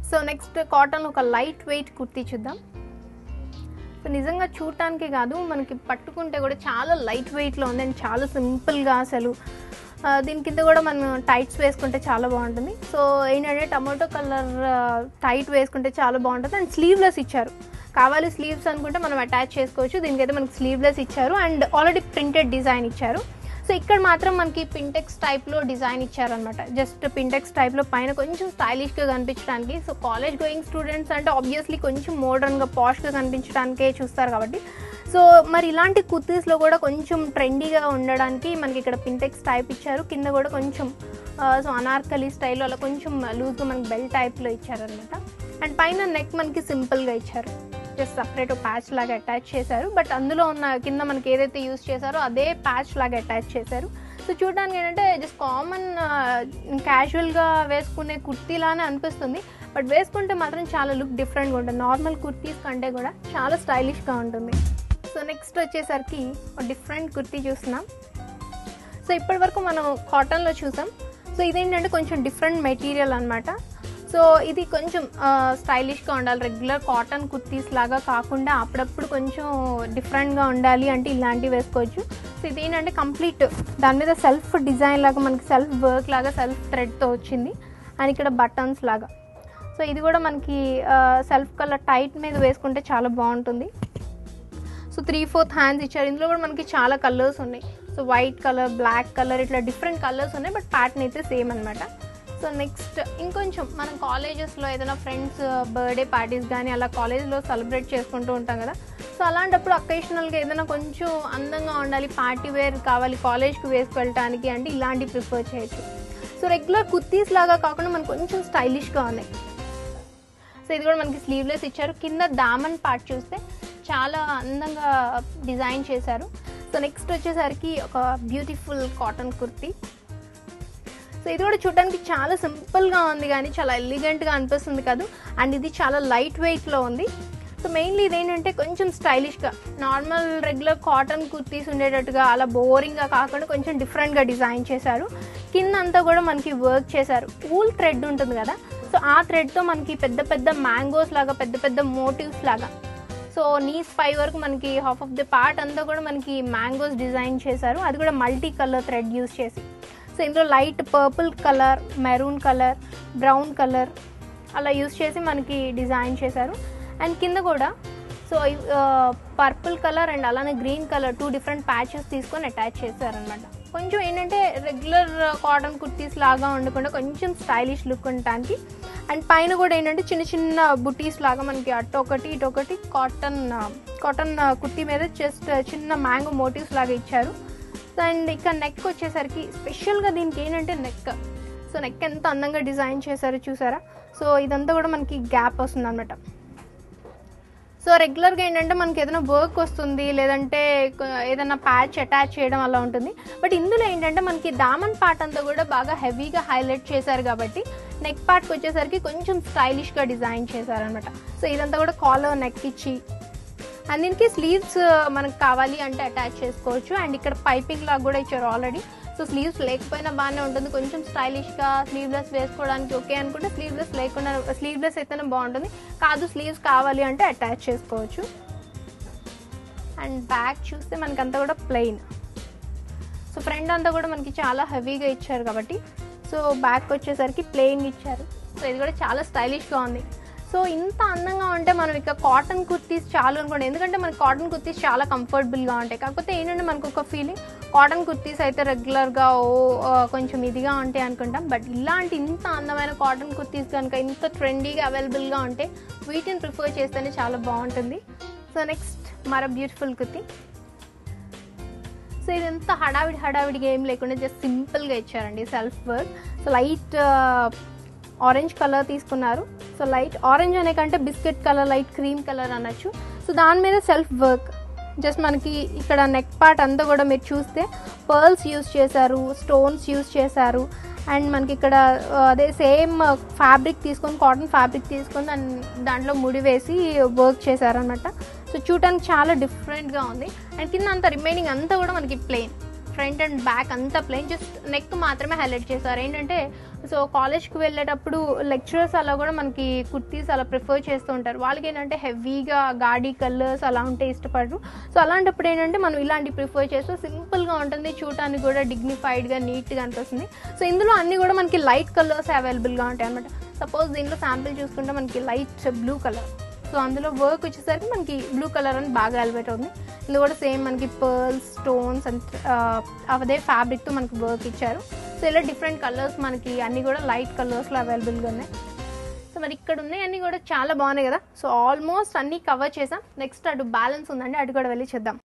So next cotton ఒక light weight kurti చూద్దాం. So నిజంగా చూడటానికి కాదు, మనకి పట్టుకుంటే కూడా చాలా లైట్ వెయిట్లో ఉంది అండ్ చాలా సింపుల్గా అసలు. దీని కింద కూడా మనం టైట్స్ వేసుకుంటే చాలా బాగుంటుంది. సో ఏంటంటే టమాటో కలర్ టైట్ వేసుకుంటే చాలా బాగుంటుంది అండ్ స్లీవ్లెస్ ఇచ్చారు. కావాలి స్లీవ్స్ అనుకుంటే మనం అటాచ్ చేసుకోవచ్చు. దీనికైతే మనకి స్లీవ్లెస్ ఇచ్చారు అండ్ ఆల్రెడీ ప్రింటెడ్ డిజైన్ ఇచ్చారు. సో ఇక్కడ మాత్రం మనకి పింటెక్స్ టైప్లో డిజైన్ ఇచ్చారనమాట. జస్ట్ పింటెక్స్ టైప్లో పైన కొంచెం స్టైలిష్గా కనిపించడానికి. సో కాలేజ్ గోయింగ్ స్టూడెంట్స్ అంటే ఆబ్వియస్లీ కొంచెం మోడర్న్గా పాష్గా కనిపించడానికే చూస్తారు కాబట్టి. సో మరి ఇలాంటి కుర్తీస్లో కూడా కొంచెం ట్రెండీగా ఉండడానికి మనకి ఇక్కడ పింటెక్స్ టైప్ ఇచ్చారు. కింద కూడా కొంచెం సో అనార్కలి స్టైల్లో అలా కొంచెం లూజ్గా మనకి బెల్ట్ టైప్లో ఇచ్చారనమాట. అండ్ పైన నెక్ మనకి సింపుల్గా ఇచ్చారు. జస్ట్ సపరేట్ ప్యాచ్ లాగా అటాచ్ చేశారు. బట్ అందులో ఉన్న కింద మనకి ఏదైతే యూజ్ చేశారో అదే ప్యాచ్ లాగా అటాచ్ చేశారు. సో చూడడానికి ఏంటంటే జస్ట్ కామన్ క్యాజువల్గా వేసుకునే కుర్తీలానే అనిపిస్తుంది. బట్ వేసుకుంటే మాత్రం చాలా లుక్ డిఫరెంట్గా ఉంటుంది. నార్మల్ కుర్తీస్ కంటే కూడా చాలా స్టైలిష్గా ఉంటుంది. సో నెక్స్ట్ వచ్చేసరికి ఒక డిఫరెంట్ కుర్తీ చూస్తున్నాం. సో ఇప్పటి వరకు మనం కాటన్లో చూసాం. సో ఇదేంటంటే కొంచెం డిఫరెంట్ మెటీరియల్ అనమాట. సో ఇది కొంచెం స్టైలిష్గా ఉండాలి, రెగ్యులర్ కాటన్ కుర్తీస్ లాగా కాకుండా అప్పుడప్పుడు కొంచెం డిఫరెంట్గా ఉండాలి అంటే ఇలాంటివి వేసుకోవచ్చు. సో ఇది ఏంటంటే కంప్లీట్ దాని మీద సెల్ఫ్ డిజైన్ లాగా మనకి సెల్ఫ్ వర్క్ లాగా సెల్ఫ్ థ్రెడ్తో వచ్చింది అండ్ ఇక్కడ బటన్స్ లాగా. సో ఇది కూడా మనకి సెల్ఫ్ కలర్ టైట్ మీద వేసుకుంటే చాలా బాగుంటుంది. సో 3/4 హ్యాండ్స్ ఇచ్చారు. ఇందులో కూడా మనకి చాలా కలర్స్ ఉన్నాయి. So white colour, black colour, ఇట్లా డిఫరెంట్ కలర్స్ ఉన్నాయి. బట్ ప్యాటర్న్ అయితే సేమ్ అనమాట. సో నెక్స్ట్ ఇంకొంచెం మనం కాలేజెస్లో ఏదైనా ఫ్రెండ్స్ బర్త్డే పార్టీస్ కానీ అలా కాలేజ్లో సెలబ్రేట్ చేసుకుంటూ ఉంటాం కదా. సో అలాంటప్పుడు అకేషనల్గా ఏదైనా కొంచెం అందంగా ఉండాలి, పార్టీ వేర్ కావాలి కాలేజ్కి వేసుకెళ్ళటానికి అంటే ఇలాంటివి ప్రిఫర్ చేయొచ్చు. సో రెగ్యులర్ కుర్తీస్ లాగా కాకుండా మనకు కొంచెం స్టైలిష్గా ఉన్నాయి. సో ఇది కూడా మనకి స్లీవ్లెస్ ఇచ్చారు. కింద దామన్ పార్ట్ చూస్తే చాలా అందంగా డిజైన్ చేశారు. సో నెక్స్ట్ వచ్చేసరికి ఒక బ్యూటిఫుల్ కాటన్ కుర్తీ. సో ఇది కూడా చూడడానికి చాలా సింపుల్గా ఉంది కానీ చాలా ఎలిగెంట్గా అనిపిస్తుంది కదా. అండ్ ఇది చాలా లైట్ వెయిట్లో ఉంది. సో మెయిన్లీ ఇదేంటంటే కొంచెం స్టైలిష్గా నార్మల్ రెగ్యులర్ కాటన్ కుర్తీస్ ఉండేటట్టుగా అలా బోరింగ్గా కాకుండా కొంచెం డిఫరెంట్గా డిజైన్ చేశారు. కింద అంతా కూడా మనకి వర్క్ చేశారు. ఊల్ థ్రెడ్ ఉంటుంది కదా. సో ఆ థ్రెడ్తో మనకి పెద్ద పెద్ద మ్యాంగోస్ లాగా, పెద్ద పెద్ద మోటివ్స్ లాగా, సో నీస్ పై వరకు మనకి హాఫ్ ఆఫ్ ది పార్ట్ అంతా కూడా మనకి మ్యాంగోస్ డిజైన్ చేశారు. అది కూడా మల్టీ కలర్ థ్రెడ్ యూజ్ చేసి. సో ఇందులో light purple colour, maroon colour, brown colour అలా యూజ్ చేసి మనకి డిజైన్ చేశారు. అండ్ కింద కూడా సో పర్పుల్ కలర్ అండ్ అలానే గ్రీన్ కలర్ 2 డిఫరెంట్ ప్యాచెస్ తీసుకొని అటాచ్ చేశారనమాట. కొంచెం ఏంటంటే రెగ్యులర్ కాటన్ కుర్తీస్ లాగా ఉండకుండా కొంచెం స్టైలిష్ లుక్ ఉండటానికి. అండ్ పైన కూడా ఏంటంటే చిన్న చిన్న బుటీస్ లాగా మనకి అటొకటి ఇటొకటి కాటన్ కుర్తీ మీద జస్ట్ చిన్న మ్యాంగో మోటివ్స్ లాగా ఇచ్చారు. అండ్ ఇక్కడ నెక్ వచ్చేసరికి స్పెషల్గా దీనికి ఏంటంటే నెక్. సో నెక్ ఎంత అందంగా డిజైన్ చేశారో చూసారా. సో ఇదంతా కూడా మనకి గ్యాప్ వస్తుంది అనమాట. సో రెగ్యులర్గా ఏంటంటే మనకి ఏదైనా వర్క్ వస్తుంది, లేదంటే ఏదైనా ప్యాచ్ అటాచ్ చేయడం అలా ఉంటుంది. బట్ ఇందులో ఏంటంటే మనకి దామన్ పార్ట్ అంతా కూడా బాగా హెవీగా హైలైట్ చేశారు కాబట్టి నెక్ పార్ట్కి వచ్చేసరికి కొంచెం స్టైలిష్గా డిజైన్ చేశారనమాట. సో ఇదంతా కూడా కాలర్ నెక్ ఇచ్చి అండ్ దీనికి స్లీవ్స్ మనకు కావాలి అంటే అటాచ్ చేసుకోవచ్చు. అండ్ ఇక్కడ పైపింగ్ లాగా కూడా ఇచ్చారు ఆల్రెడీ. సో స్లీవ్స్ లేకపోయినా బాగానే ఉంటుంది. కొంచెం స్టైలిష్గా స్లీవ్లెస్ వేసుకోవడానికి ఓకే అనుకుంటే స్లీవ్లెస్ లేకుండా, స్లీవ్లెస్ అయితేనే బాగుంటుంది. కాదు స్లీవ్స్ కావాలి అంటే అటాచ్ చేసుకోవచ్చు. అండ్ బ్యాక్ చూస్తే మనకంతా కూడా ప్లెయిన్. సో ఫ్రంట్ అంతా కూడా మనకి చాలా హెవీగా ఇచ్చారు కాబట్టి సో బ్యాక్ వచ్చేసరికి ప్లెయిన్ ఇచ్చారు. సో ఇది కూడా చాలా స్టైలిష్గా ఉంది. సో ఇంత అందంగా ఉంటే మనం ఇక కాటన్ కుర్తీస్ చాలు అనుకోండి. ఎందుకంటే మనకి కాటన్ కుర్తీస్ చాలా కంఫర్టబుల్గా ఉంటాయి. కాకపోతే ఏంటంటే మనకు ఒక ఫీలింగ్ కాటన్ కుర్తీస్ అయితే రెగ్యులర్గా కొంచెం ఇదిగా ఉంటాయి అనుకుంటాం. బట్ ఇలాంటి ఇంత అందమైన కాటన్ కుర్తీస్ కనుక ఇంత ట్రెండీగా అవైలబుల్గా ఉంటే వీటిని ప్రిఫర్ చేస్తేనే చాలా బాగుంటుంది. సో నెక్స్ట్ మరో బ్యూటిఫుల్ కుర్తీ. సో ఇది ఎంత హడావిడిగా ఏం లేకుండా జస్ట్ సింపుల్గా ఇచ్చారండి self work. So light orange colour తీసుకున్నారు. సో లైట్ ఆరెంజ్ అనే కంటే biscuit colour, light cream colour అనొచ్చు. సో దాని మీద సెల్ఫ్ వర్క్ జస్ట్ మనకి ఇక్కడ నెక్ పార్ట్ అంతా కూడా మీరు చూస్తే పర్ల్స్ యూజ్ చేశారు, స్టోన్స్ యూజ్ చేశారు. అండ్ మనకి ఇక్కడ అదే సేమ్ ఫ్యాబ్రిక్ తీసుకొని, కాటన్ ఫ్యాబ్రిక్ తీసుకొని దాంట్లో ముడి వేసి వర్క్ చేశారనమాట. సో చూడటానికి చాలా డిఫరెంట్గా ఉంది. అండ్ కింద అంతా రిమైనింగ్ అంతా కూడా మనకి ప్లెయిన్. ఫ్రంట్ అండ్ బ్యాక్ అంతా ప్లెయిన్, జస్ట్ నెక్ మాత్రమే హైలైట్ చేశారు. ఏంటంటే సో కాలేజ్కి వెళ్ళేటప్పుడు లెక్చరర్స్ అలా కూడా మనకి కుర్తీస్ అలా ప్రిఫర్ చేస్తూ ఉంటారు. వాళ్ళకి ఏంటంటే హెవీగా గాడీ కలర్స్ అలా ఉంటే ఇష్టపడరు. సో అలాంటప్పుడు ఏంటంటే మనం ఇలాంటి ప్రిఫర్ చేస్తే సింపుల్గా ఉంటుంది, చూడటానికి కూడా డిగ్నిఫైడ్గా నీట్గా అనిపిస్తుంది. సో ఇందులో అన్నీ కూడా మనకి లైట్ కలర్స్ అవైలబుల్గా ఉంటాయి అనమాట. సపోజ్ దీంట్లో శాంపిల్ చూసుకుంటే మనకి లైట్ బ్లూ కలర్, సో అందులో వర్క్ వచ్చేసరికి మనకి బ్లూ కలర్ అని బాగా ఎలివేట్ అవుతుంది. ఇందులో కూడా సేమ్ మనకి పర్ల్స్, స్టోన్స్ అండ్ అదే ఫ్యాబ్రిక్తో మనకి వర్క్ ఇచ్చారు. సో ఇలా డిఫరెంట్ కలర్స్ మనకి అన్నీ కూడా లైట్ కలర్స్లో అవైలబుల్గా ఉన్నాయి. సో మరి ఇక్కడ ఉన్నాయి అన్నీ కూడా చాలా బాగున్నాయి కదా. సో ఆల్మోస్ట్ అన్నీ కవర్ చేసాం. నెక్స్ట్ అటు బ్యాలెన్స్ ఉందండి, అటు కూడా వెళ్ళి చేద్దాం.